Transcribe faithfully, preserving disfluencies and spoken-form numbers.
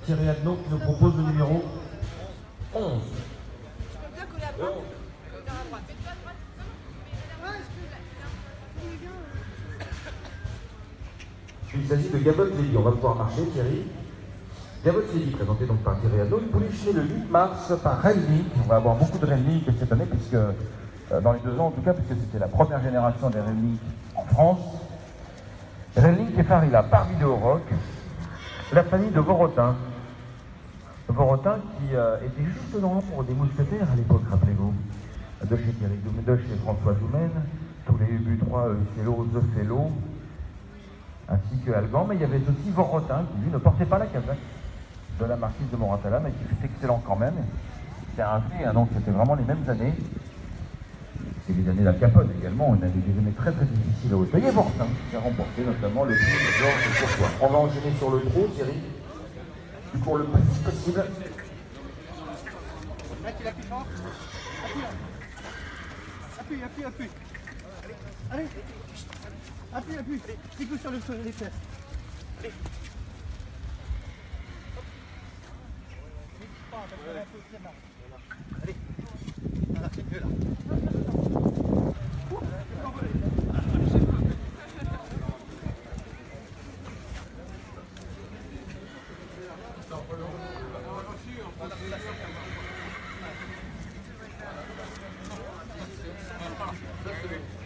Thierry Adnaud qui nous propose le numéro onze. Il s'agit de Gabon Lady. On va pouvoir marcher, Thierry. Gabon Lady, présenté donc par Thierry Adnaud, une pouliche née le huit mars par Renly. On va avoir beaucoup de Renly cette année, puisque euh, dans les deux ans en tout cas, puisque c'était la première génération des Renly en France. Renly Kefarila, par Vidéo Rock, la famille de Vorotin. Vorotin qui euh, était juste dans l'ombre des mousquetaires à l'époque, rappelez-vous, de chez Thierry Doumen, de chez François Doumen, tous les U B trois, Uccello, Zeffello, ainsi que Algan, mais il y avait aussi Vorotin qui lui ne portait pas la casaque de la marquise de Moratala, mais qui fut excellent quand même. C'est un fait, hein, donc c'était vraiment les mêmes années. C'est les années d'Al Capone également, une année des années très très difficiles à haute. Il y a Vorotin qui a remporté notamment le prix de Georges Courtois. On va enchaîner sur le trot, Thierry. Tu cours le plus vite possible. Là, tu l'appuies fort. Appuie, appuie, appuie. Allez, appuie, appuie. Pique-le sur le sol, les fesses. Allez. Allez. Voilà, c'est mieux là. Ça, c'est